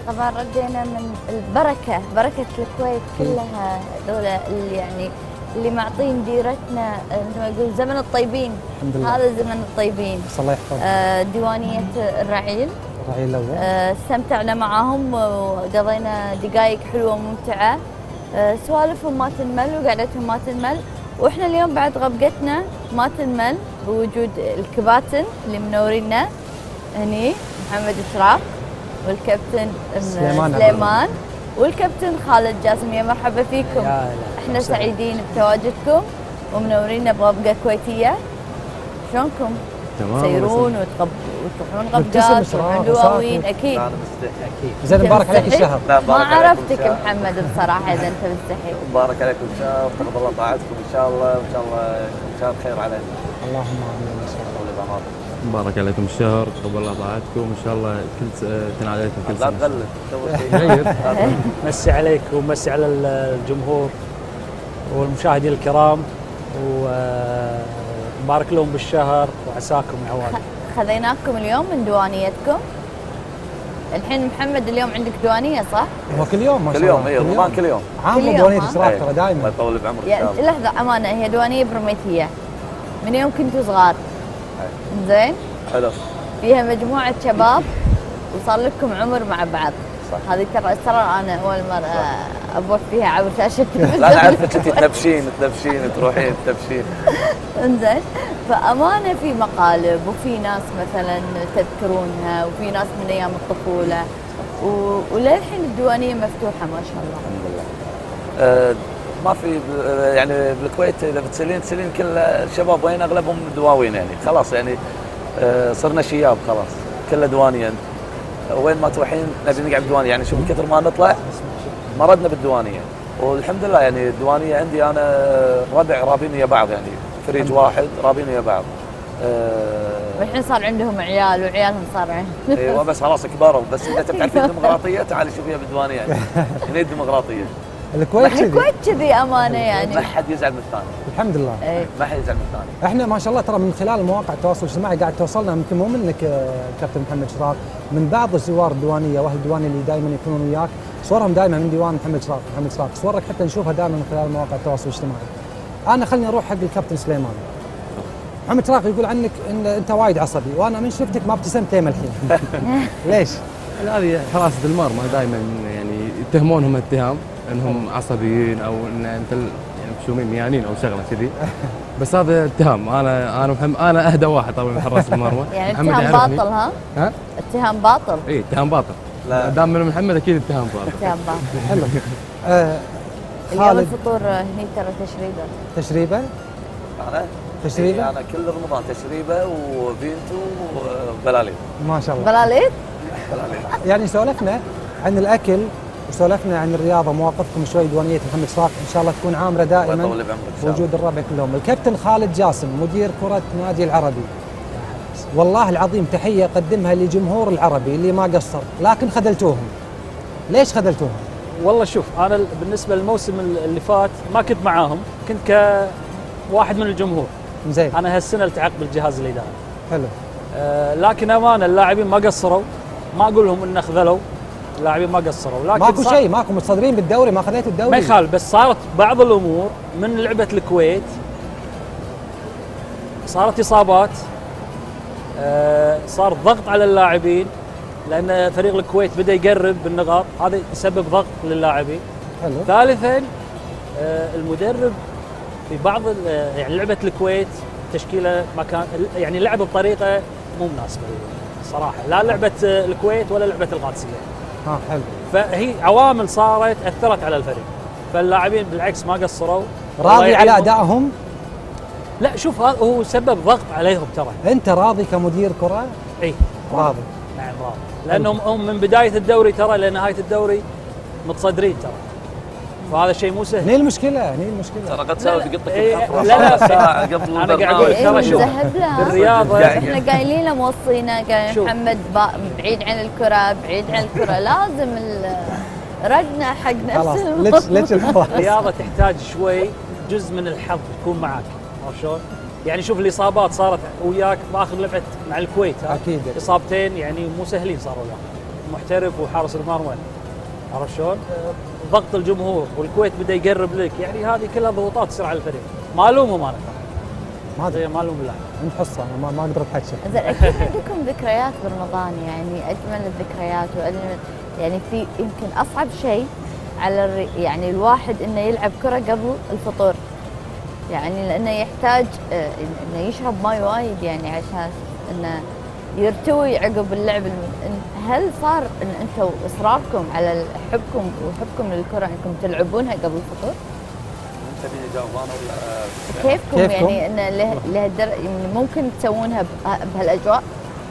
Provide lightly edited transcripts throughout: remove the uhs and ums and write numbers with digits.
طبعا ردينا من البركه، بركه الكويت كلها، دولة اللي يعني اللي معطين ديرتنا مثل ما يقول زمن الطيبين. الحمد لله. هذا زمن الطيبين. الله يحفظك. ديوانيه الرعيل. الرعيل الاول. استمتعنا معاهم وقضينا دقائق حلوه وممتعه. سوالفهم ما تنمل وقعدتهم ما تنمل، واحنا اليوم بعد غبقتنا ما تنمل بوجود الكباتن اللي منورينا هني، محمد شراق والكابتن سليمان والكابتن خالد جاسم. يا مرحبا فيكم. احنا سعيدين بتواجدكم ومنورينا بغبقه كويتيه. شلونكم؟ تمام. تسيرون وتروحون غبقات وتروحون دواوين اكيد. لا انا مستحي اكيد. زين مبارك عليك الشهر. ما عرفتك محمد بصراحه اذا انت مستحي. مبارك عليكم الشهر، تقبل الله طاعتكم ان شاء الله، وان شاء الله شهر خير علينا. اللهم امين ان شاء الله. مبارك عليكم الشهر، تقبل الله طاعتكم ان شاء الله، كل تنعاد عليكم كل لا سنه. تغلب تو شيء. مسي عليك ومسي على الجمهور والمشاهدين الكرام، ومبارك لهم بالشهر وعساكم عواد. خذيناكم اليوم من دوانيتكم. الحين محمد اليوم عندك دوانيه صح؟ هو كل يوم ما شاء كل الله. يوم اي رمضان كل يوم. عام دوانيه اشراف ترى دائما. الله يطول بعمرك ان يعني شاء الله. لحظه امانه، هي دوانيه برميتيه من يوم كنتوا صغار. زين؟ حلو. فيها مجموعه شباب وصار لكم عمر مع بعض. صح. هذه ترى انا اول مره ابوح فيها عبر شاشه التلفزيون. لا انا اعرفك انت تنبشين تروحين تنبشين. انزين، فامانه في مقالب وفي ناس مثلا تذكرونها وفي ناس من ايام الطفوله وللحين الديوانيه مفتوحه ما شاء الله. الحمد لله. ما في يعني بالكويت اذا تسالين كل الشباب وين اغلبهم دواوين يعني خلاص يعني صرنا شياب خلاص كله دوانيه. وين ما تروحين نبي نقعد بدوانيه يعني شوف من كثر ما نطلع مرضنا بالديوانيه. والحمد لله يعني الديوانيه عندي انا ربع رابين ويا بعض يعني فريج واحد رابين ويا بعض. والحين صار عندهم عيال وعيالهم صار عندهم. ايوه بس خلاص كبروا. بس اذا تبي تعرفين الديمقراطيه تعالي شوفيها بالديوانيه يعني. هنا الديمقراطيه. الكويت كذي امانه يعني. ما حد يزعل من الثاني. الحمد لله. ما حد يزعل من الثاني. احنا ما شاء الله ترى من خلال مواقع التواصل الاجتماعي قاعد توصلنا يمكن مو منك كابتن محمد شراق، من بعض الزوار الديوانيه واهل الديوانيه اللي دائما يكونون وياك، صورهم دائما من ديوان محمد شراق، صورك حتى نشوفها دائما من خلال مواقع التواصل الاجتماعي. انا خليني اروح حق الكابتن سليمان. محمد شراق يقول عنك ان انت وايد عصبي، وانا من شفتك ما ابتسمت ليه الحين. ليش؟ هذه حراسه المرمى دائما يعني يتهمونهم اتهام انهم عصبيين او ان انت يعني مشومين ميانين او شغله كذي. بس هذا اتهام. انا اهدى واحد طبعا من حراس المرمى. يعني اتهام باطل ها؟ اتهام باطل. اي اتهام باطل. لا دام من محمد اكيد اتهام باطل. اتهام باطل. حلو. اليوم الفطور هني ترى تشريبه؟ تشريبه؟ انا كل رمضان تشريبه وفينتو وبلالين. ما شاء الله. بلالين؟ يعني سولفنا عن الاكل وسولفنا عن الرياضه، مواقفكم شوي ديوانيه محمد شراق ان شاء الله تكون عامره دائما وجود الربع كلهم. الكابتن خالد جاسم مدير كره نادي العربي، والله العظيم تحيه قدمها لجمهور العربي اللي ما قصر، لكن خذلتوهم. ليش خذلتوهم؟ والله شوف انا بالنسبه للموسم اللي فات ما كنت معاهم، كنت كواحد من الجمهور. زين. انا هالسنه التحقت بالجهاز الاداري. حلو. لكن امانه اللاعبين ما قصروا، ما اقول لهم ان خذلوا، اللاعبين ما قصروا، لكن ماكو شيء، ماكو متصدرين بالدوري، ما خذيتوا الدوري. ما يخالف، بس صارت بعض الامور من لعبه الكويت، صارت اصابات، صار ضغط على اللاعبين لان فريق الكويت بدا يقرب بالنقاط، هذا يسبب ضغط للاعبين. حلو. ثالثا المدرب في بعض يعني لعبه الكويت تشكيله ما كان يعني لعب بطريقه مو مناسبه صراحه، لا لعبه الكويت ولا لعبه القادسيه. حلو. فهي عوامل صارت اثرت على الفريق، فاللاعبين بالعكس ما قصروا. راضي على ادائهم؟ لا شوف هذا هو سبب ضغط عليهم ترى. انت راضي كمدير كره؟ اي راضي. نعم راضي، لانهم هم من بدايه الدوري ترى لنهايه الدوري متصدرين ترى، وهذا شيء مو سهل. هني المشكله. ترى قد تساوي في قطك الحفره لا ساعه قبل انا قاعد اقول ترى شوف بالرياضه احنا قايلين له موصينا قال محمد بعيد عن الكره، بعيد عن الكره، لازم ردنا حق نفس ليش الرياضه تحتاج شوي جزء من الحظ يكون معك، عرفت شلون؟ يعني شوف الاصابات صارت وياك باخر لعبه مع الكويت اكيد اصابتين يعني مو سهلين صاروا وياك، محترف وحارس المرمى، عرفت شلون؟ ضغط الجمهور والكويت بدا يقرب لك، يعني هذه كلها ضغوطات تصير على الفريق. ما الومهم انا، ما ادري ما الوم بالله. انت حصه انا ما اقدر اتحكى. زين اكيد عندكم ذكريات برمضان، يعني اجمل الذكريات واجمل، يعني في يمكن اصعب شيء على يعني الواحد انه يلعب كره قبل الفطور، يعني لانه يحتاج انه يشرب ماي وايد يعني عشان انه يرتوي عقب اللعب. هل صار ان انتم اصراركم على حبكم للكره انكم تلعبونها قبل الفطور؟ تبي جاوب انا ولا كيفكم يعني ان يعني ممكن تسوونها بهالاجواء؟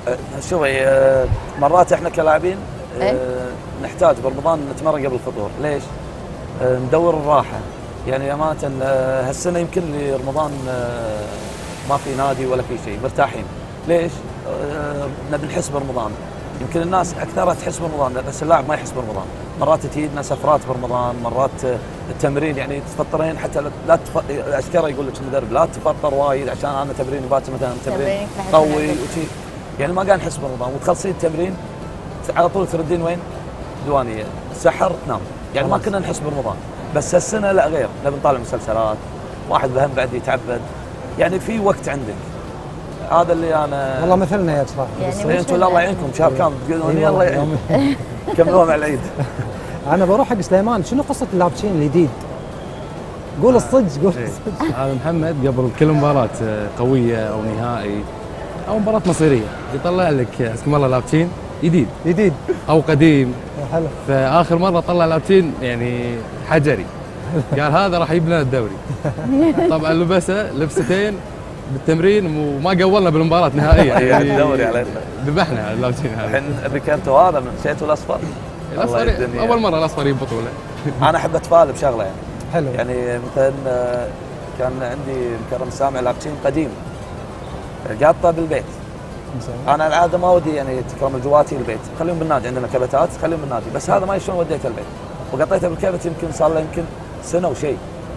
شوفي مرات احنا كلاعبين نحتاج برمضان نتمرن قبل الفطور، ليش؟ ندور الراحه، يعني امانه هالسنه يمكن لرمضان ما في نادي ولا في شيء، مرتاحين. ليش؟ نبي نحس برمضان. يمكن الناس اكثرها تحس برمضان بس اللاعب ما يحس برمضان. مرات تجينا سفرات برمضان، مرات التمرين يعني تفطرين حتى لا اشكره يقول لك المدرب لا تفطر وايد عشان انا تمرين باكر مثلا تمرين قوي وشي، يعني ما قاعد نحس برمضان. وتخلصين التمرين على طول تردين وين؟ ديوانيه، سحر تنام، يعني ما كنا نحس برمضان. بس هالسنه لا غير، نبي نطالع مسلسلات، واحد بهم بعد يتعبد، يعني في وقت عندك. هذا اللي انا والله مثلنا يا صراحه. يعني انتم الله يعينكم شهر كامل تقولون الله يعينكم كملوها مع العيد. انا بروح حق سليمان، شنو قصه اللابتشين الجديد؟ قول الصدق قول الصدق. هذا محمد قبل كل مباراة قوية أو نهائي أو مباراة مصيرية يطلع لك اسم الله لابتين جديد أو قديم. حلو. فآخر مرة طلع لابتين يعني حجري، قال هذا راح يجيب لنا الدوري. طبعا لبسه لبستين بالتمرين وما قولنا بالمباراة نهائيا، يعني الدوري علينا ذبحنا على اللابتين هذا. الحين ذكرتوا هذا من نسيتوا الاصفر. الأصفر أول مرة الأصفر يجيب بطولة. انا احب اتفائل بشغله يعني. حلو. يعني مثلا كان عندي مكرم سامع لابتين قديم قاطه بالبيت. انا العاده ما ودي يعني تكرم الجواتي البيت، خليهم بالنادي، عندنا كبتات خليهم بالنادي، بس هذا ما شلون وديته البيت وقطيته بالكبت. يمكن صار له يمكن سنه وشيء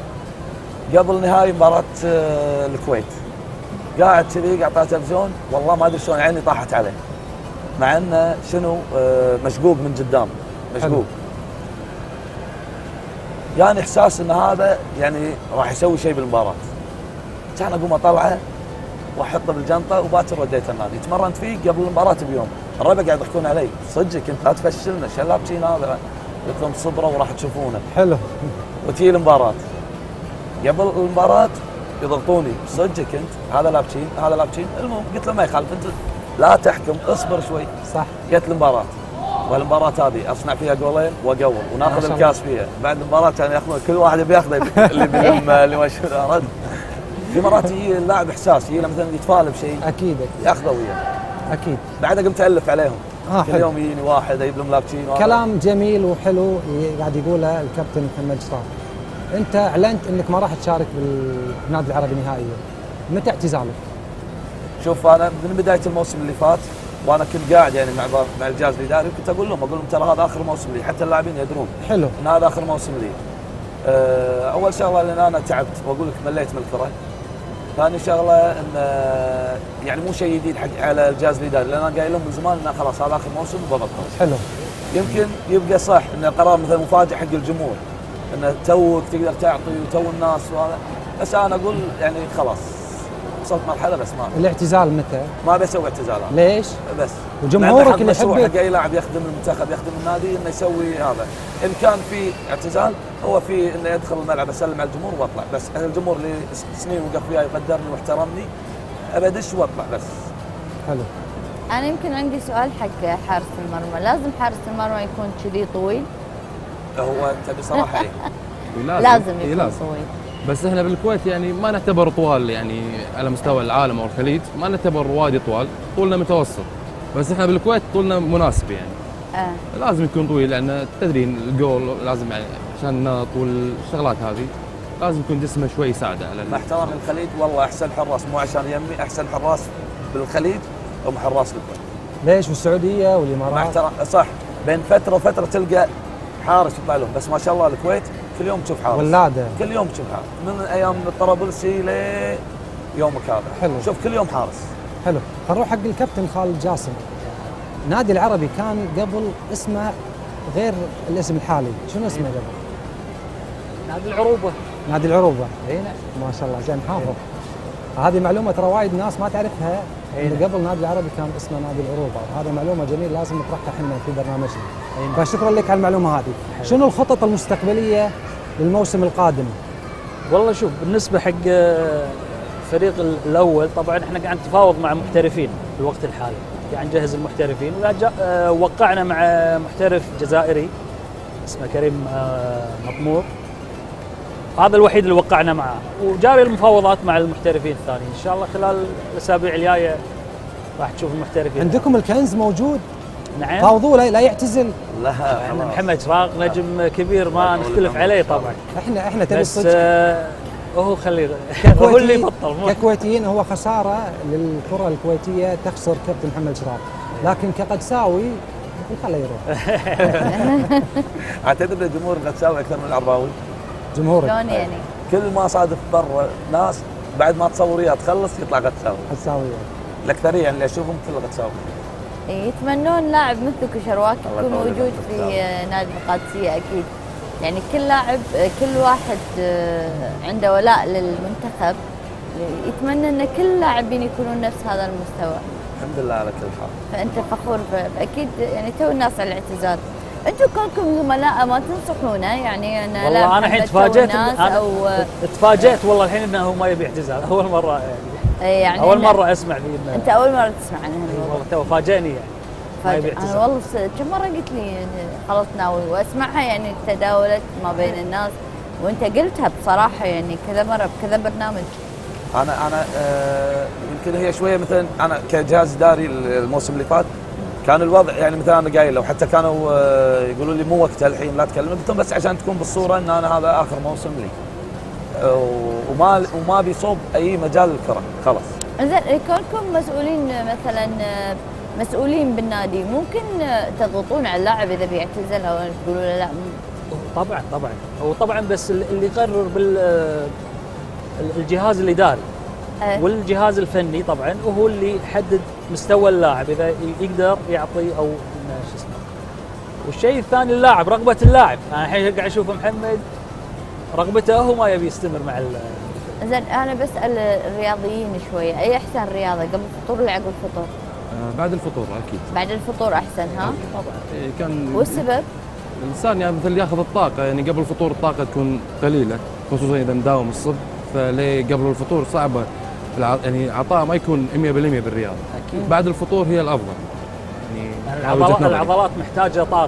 قبل نهائي مباراه الكويت، قاعد كذي قاعد طالع تلفزيون، والله ما ادري شلون عيني طاحت عليه، مع انه شنو مشقوق من قدام مشقوق. يعني احساس ان هذا يعني راح يسوي شيء بالمباراه. كان اقوم اطلعه واحطه بالجنطه وباكر وديته النادي، تمرنت فيه قبل المباراه بيوم. الربع قاعد يضحكون علي، صدقك انت لا تفشلنا، شو اللابتين هذا؟ قلت لهم صبروا وراح تشوفونه. حلو. وتجي المباراه قبل المباراه يضغطوني، صدقك انت هذا لابتين هذا لابتين. المهم قلت له ما يخالف، انت لا تحكم اصبر شوي. صح. جت المباراه والمباراه هذه اصنع فيها جولين واقول وناخذ الكاس فيها. بعد المباراه كانوا ياخذون كل واحد بياخذه اللي بيلم اللي ما رد. في مرات يجي اللاعب احساس، يجي مثلا يتفائل بشيء اكيد ياخذه وياه. اكيد. بعد قمت الف عليهم. كل حلو. يوم يجيني واحد اجيب لهم لابتين. كلام جميل وحلو قاعد يقوله الكابتن محمد شراف. انت اعلنت انك ما راح تشارك بالنادي العربي نهائيا، متى اعتزالك؟ شوف انا من بدايه الموسم اللي فات وانا كنت قاعد يعني مع الجهاز الاداري، كنت اقول لهم ترى هذا اخر موسم لي، حتى اللاعبين يدرون حلو ان هذا اخر موسم لي. اول شغله لان انا تعبت واقول لك مليت من الكره. ثاني شغله ان يعني مو شيء جديد حق على الجهاز الاداري، لان انا قايل لهم من زمان ان خلاص هذا اخر موسم وببطل. حلو. يمكن يبقى صح ان القرار مثلا مفاجئ حق الجمهور، ان توك تقدر تعطي وتو الناس وهذا، بس انا اقول يعني خلاص وصلت مرحله بس ما الاعتزال متى؟ ما بسوي اعتزال. ليش؟ بس وجمهورك اللي يحبك حق اي لاعب يخدم المنتخب يخدم النادي انه يسوي هذا. ان كان في اعتزال هو في انه يدخل الملعب اسلم على الجمهور واطلع، بس الجمهور اللي سنين وقف وياي يقدرني واحترمني ابدش واطلع بس. حلو. انا يمكن عندي سؤال حق حارس المرمى، لازم حارس المرمى يكون كذي طويل؟ هو انت بصراحه ايه؟ لازم يكون طويل. بس احنا بالكويت يعني ما نعتبر طوال، يعني على مستوى العالم او الخليج ما نعتبر وايد طوال، طولنا متوسط، بس احنا بالكويت طولنا مناسب يعني. لازم يكون طويل لان تدرين الجول لازم يعني عشان النط والشغلات هذه لازم يكون جسمه شوي يساعده على مع احترام الخليج والله احسن حراس، مو عشان يمي، احسن حراس بالخليج هم حراس الكويت. ليش؟ والسعوديه والامارات؟ مع احترام صح، بين فتره وفتره تلقى حارس يطلع لهم، بس ما شاء الله الكويت كل يوم تشوف حارس. ولاده. كل يوم تشوف حارس من ايام الطرابلسي ليومك هذا. حلو. شوف كل يوم حارس. حلو. نروح حق الكابتن خالد جاسم. نادي العربي كان قبل اسمه غير الاسم الحالي، شنو اسمه قبل؟ نادي العروبه. نادي العروبه. اي نعم ما شاء الله زين حافظ. هذه معلومه ترى وايد ناس ما تعرفها، انه قبل نادي العربي كان اسمه نادي العروبه، وهذا معلومه جميله لازم نطرحها احنا في برنامجنا. فشكرا لك على المعلومه هذه. شنو الخطط المستقبليه للموسم القادم؟ والله شوف، بالنسبه حق الفريق الاول طبعا احنا قاعد نتفاوض مع محترفين في الوقت الحالي، قاعد نجهز المحترفين، وقعنا مع محترف جزائري اسمه كريم مطمور، هذا الوحيد اللي وقعنا معه، وجاري المفاوضات مع المحترفين الثانيين. ان شاء الله خلال الاسابيع الجايه راح تشوف المحترفين. عندكم الكنز موجود؟ نعم. فاوضوه لا يعتزل. لا احنا محمد شراق نجم كبير ما نختلف عليه طبعا. احنا تبي بس الصدق. هو خليه هو اللي يبطل. ككويتيين هو خساره للكره الكويتيه تخسر كابتن محمد شراق، لكن كقدساوي خليه يروح. اعتقد الجمهور قدساوي اكثر من العرباوي. جمهورك شلون يعني؟ كل ما صادف برا ناس بعد ما تصور وياه تخلص يطلع قدساوي. قدساوي الاكثريه اللي اشوفهم كله قدساوي. يتمنون لاعب مثل كشرواك يكون موجود في نادي القادسيه اكيد. يعني كل لاعب، كل واحد عنده ولاء للمنتخب، يتمنى ان كل اللاعبين يكونون نفس هذا المستوى. الحمد لله على كل حال. فانت فخور اكيد، يعني تو الناس على الاعتزال. انتم كونكم زملاء ما تنصحونه؟ يعني انا والله انا الحين تفاجأت، تفاجأت والله الحين انه هو ما يبي اعتزال، اول مره يعني اول مره اسمع فيه انه انت اول مره تسمع عنه. والله تو فاجأني يعني ما يبي اعتزال. انا والله كم مره قلت لي خلاص ناوي، واسمعها يعني تداولت ما بين الناس، وانت قلتها بصراحه يعني كذا مره بكذا برنامج. انا يمكن هي شويه مثلا انا كجهاز اداري الموسم اللي فات كان الوضع يعني مثلا انا قايل له، حتى كانوا يقولوا لي مو وقتها الحين لا تكلم، قلت لهم بس عشان تكون بالصوره ان انا هذا اخر موسم لي وما بيصوب اي مجال للكره خلاص. زين كونكم مسؤولين مثلا مسؤولين بالنادي، ممكن تضغطون على اللاعب اذا بيعتزل او تقولوا له لا؟ طبعا هو طبعا بس اللي يقرر بالجهاز الاداري والجهاز الفني طبعا، وهو اللي يحدد مستوى اللاعب اذا يقدر يعطي او شو اسمه. والشيء الثاني اللاعب، رغبه اللاعب. انا الحين قاعد اشوف محمد رغبته هو ما يبي يستمر مع زين انا بسال الرياضيين شويه، اي احسن رياضه قبل الفطور ولا عقب الفطور؟ بعد الفطور اكيد. بعد الفطور احسن ها؟ طبعا. كان والسبب؟ الانسان يعني مثل ياخذ الطاقه، يعني قبل الفطور الطاقه تكون قليله، خصوصا اذا مداوم الصبح، فليه قبل الفطور صعبه يعني عطاء ما يكون 100% بالرياضه. اكيد. بعد الفطور هي الافضل. يعني العضلات محتاجه طاقه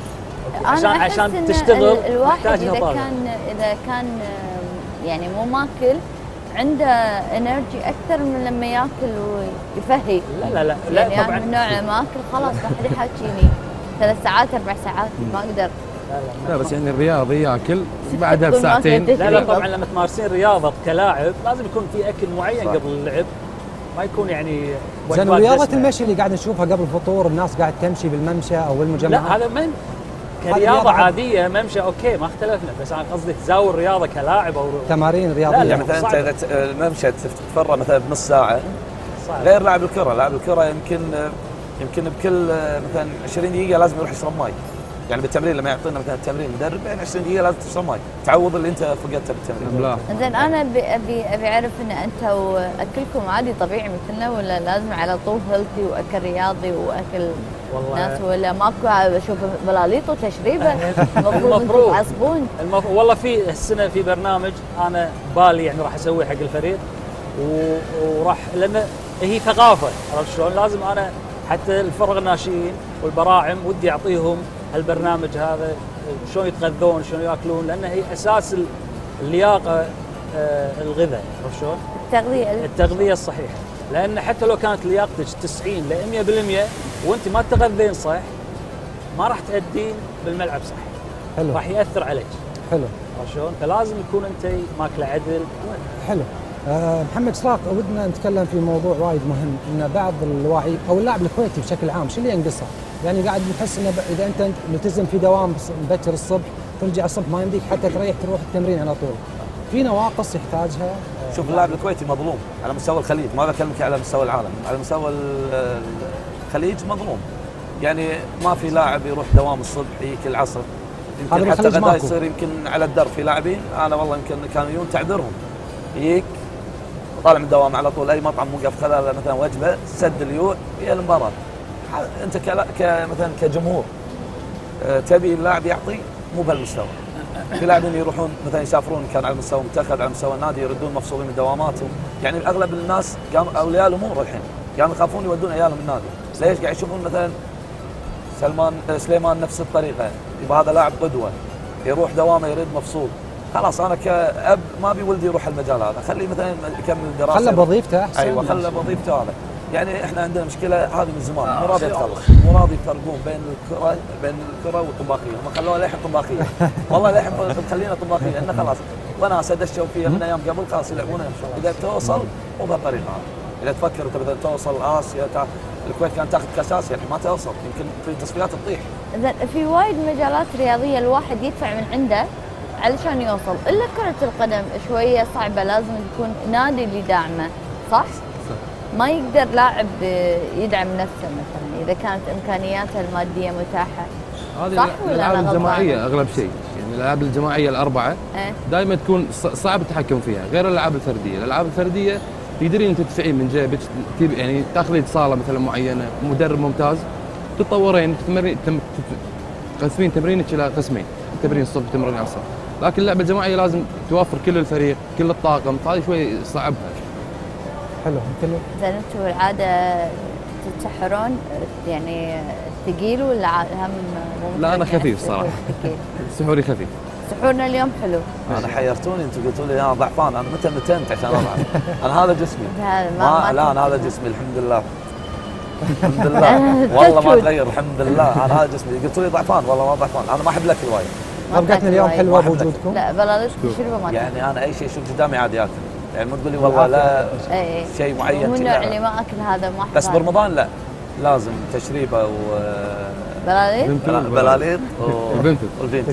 عشان تشتغل. الواحد اذا كان يعني مو ماكل عنده انرجي اكثر من لما ياكل ويفهي. لا يعني طبعا من نوع ما اكل خلاص ما حد يحاكيني 3 ساعات 4 ساعات ما اقدر. لا بس يعني الرياضي ياكل بعدها بساعتين. لا طبعا لما تمارسين رياضه كلاعب لازم يكون في اكل معين قبل اللعب، ما يكون يعني زين. رياضه المشي اللي قاعد نشوفها قبل الفطور، الناس قاعد تمشي بالممشى او بالمجمعات، لا هذا من كرياضه عاديه ممشى اوكي ما اختلفنا، بس انا قصدي تزاور رياضه كلاعب او تمارين رياضيه. لا مثلا انت الممشى تتفرغ مثلا بنص ساعه صعب. غير لاعب الكره، لاعب الكره يمكن بكل مثلا 20 دقيقه لازم يروح يشرب ماي. يعني بالتمرين لما يعطينا مثلا التمرين المدرب يعني 20 دقيقه لازم تشرب ماي تعوض اللي انت فقدته بالتمرين. زين انا ابي اعرف ان انت واكلكم عادي طبيعي مثلنا ولا لازم على طول هيلثي واكل رياضي واكل ناس، ولا ماكو اشوف بلاليط وتشريبه المفروض تعصبون؟ والله في السنه في برنامج انا بالي يعني راح اسويه حق الفريق، وراح لان هي ثقافه، عرفت شلون؟ لازم انا حتى الفرق الناشئين والبراعم ودي اعطيهم هالبرنامج هذا، شلون يتغذون شلون ياكلون، لان هي اساس اللياقه الغذاء، عرفت شلون؟ التغذيه الصحيحه، لان حتى لو كانت لياقتك 90 ل 100% وانت ما تغذين صح ما راح تأدين بالملعب صح. حلو. راح ياثر عليك. حلو. عرفت شلون؟ فلازم يكون انت ماكله عدل. حلو. محمد شراق، ودنا نتكلم في موضوع وايد مهم، ان بعض اللاعبين او اللاعب الكويتي بشكل عام شو اللي ينقصه؟ يعني قاعد نحس انه اذا انت ملتزم في دوام مبكر الصبح ترجع الصبح ما يمديك حتى تريح تروح التمرين على طول. في نواقص يحتاجها. شوف اللاعب الكويتي مظلوم على مستوى الخليج، ما بكلمك على مستوى العالم، على مستوى الخليج مظلوم. يعني ما في لاعب يروح دوام الصبح يجيك العصر، هذا يمكن حتى بالخليج غدا ماكو. يصير يمكن على الدرب في لاعبين، انا والله يمكن كانوا يجون تعذرهم، يجيك طالع من الدوام على طول اي مطعم موقف خلال مثلا وجبه سد اليوع هي المباراه. انت مثلا كجمهور تبي اللاعب يعطي مو بهالمستوى. في لاعبين يروحون مثلا يسافرون كان على مستوى المنتخب على مستوى النادي يردون مفصولين من دواماتهم، يعني اغلب الناس اولياء الامور الحين كانوا يخافون يودون عيالهم النادي، ليش؟ قاعد يشوفون مثلا سليمان نفس الطريقه، يبغى هذا لاعب قدوه يروح دوامه يرد مفصول. خلاص انا كاب ما ابي ولدي يروح المجال هذا، خليه مثلا يكمل دراسه، خله بوظيفته احسن. ايوه خله بوظيفته هذا. يعني احنا عندنا مشكله هذه من زمان، مو راضي يتخلص، مو راضي يفرقون بين الكره والطباخيه، هم خلوها للحين طباخيه، والله للحين مخلينا طباخيه لان خلاص وناس دشوا فيها من ايام قبل خلاص يلعبونها اذا توصل مو بهالطريقه هذه. اذا تفكر انت مثلا توصل اسيا الكويت كانت تاخذ كاس اسيا الحين ما توصل، يمكن في تصفيات تطيح. زين في وايد مجالات رياضيه الواحد يدفع من عنده علشان يوصل، الا كره القدم شويه صعبه، لازم يكون نادي اللي داعمه، صح؟ ما يقدر لاعب يدعم نفسه مثلا اذا كانت امكانياته الماديه متاحه. صح ولا الالعاب انا الجماعيه غلطانة؟ اغلب شيء، يعني الالعاب الجماعيه الاربعه دائما تكون صعب التحكم فيها، غير الالعاب الفرديه، الالعاب الفرديه تقدرين تدفعين من جيبك، يعني تاخذين صاله مثلا معينه، مدرب ممتاز، تتطورين تقسمين تمرينك الى قسمين، تمرين الصبح تمرين العصر، لكن اللعبه الجماعيه لازم توفر كل الفريق كل الطاقم، فهذه شوي صعبها. حلو. يمكن زين انتم العاده تتسحرون يعني ثقيل ولا هم ممكن؟ لا، أنا يعني خفيف صراحة. ثقيل؟ سحوري خفيف. سحورنا اليوم حلو. انا حيرتوني، انتم قلتوا لي انا ضعفان، انا متى نتنت عشان اضعف؟ انا هذا جسمي. هذا لا انا هذا جسمي الحمد لله. الحمد لله والله ما تغير الحمد لله، انا هذا جسمي. قلتوا لي ضعفان، والله ما ضعفان، انا ما احب الاكل وايد. طبقتنا اليوم حلوه بوجودكم. لا بلالش شربه ما يعني انا اي شيء اشوف قدامي عادي اكل، يعني مو تقول لي والله لا شيء معين. من النوع اللي ما اكل هذا ما أحب بس هذا. برمضان لا لازم تشريبه بلاليط. بلاليط والبنت.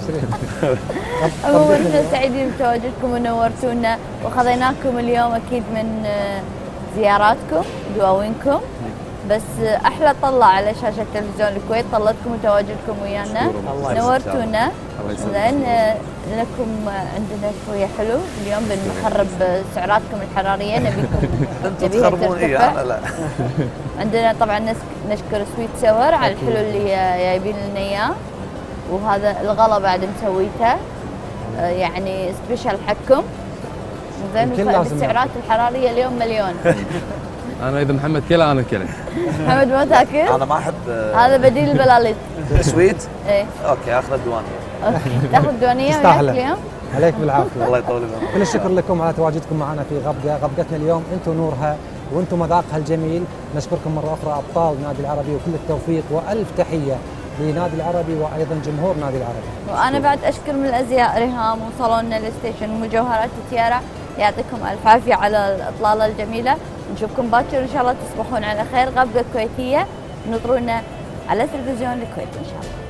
عموما سعيدين بتواجدكم ونورتونا وخذيناكم اليوم اكيد من زياراتكم دواوينكم، بس احلى طلة على شاشة تلفزيون الكويت طلتكم وتواجدكم ويانا، نورتونا. زين لكم عندنا شوية حلو اليوم بنخرب سعراتكم الحرارية، نبيكم انتم تخربون انا لا. عندنا طبعا نشكر سويت سور على الحلو اللي جايبين لنا اياه، وهذا الغلا بعد مسويته يعني سبيشال حقكم. زين السعرات الحراريه اليوم مليون. انا اذا محمد كلا انا كلا. محمد ما تاكل؟ انا ما احب. هذا بديل البلاليط. سويت؟ ايه اوكي اخذ الديوانيه. اوكي تاخذ الديوانيه وياك اليوم؟ عليك بالعافيه. الله يطول عمرك. كل الشكر لكم على تواجدكم معنا في غبقتنا اليوم، انتم نورها وانتم مذاقها الجميل. نشكركم مره اخرى ابطال نادي العربي وكل التوفيق والف تحيه لنادي العربي وايضا جمهور نادي العربي. وانا بعد اشكر من الازياء ريهام وصالوننا الستيشن ومجوهرات تيارا، يعطيكم الف عافيه على الاطلاله الجميله. نشوفكم باكر ان شاء الله تصبحون على خير. غبقه كويتيه نطرونا على تلفزيون الكويت ان شاء الله.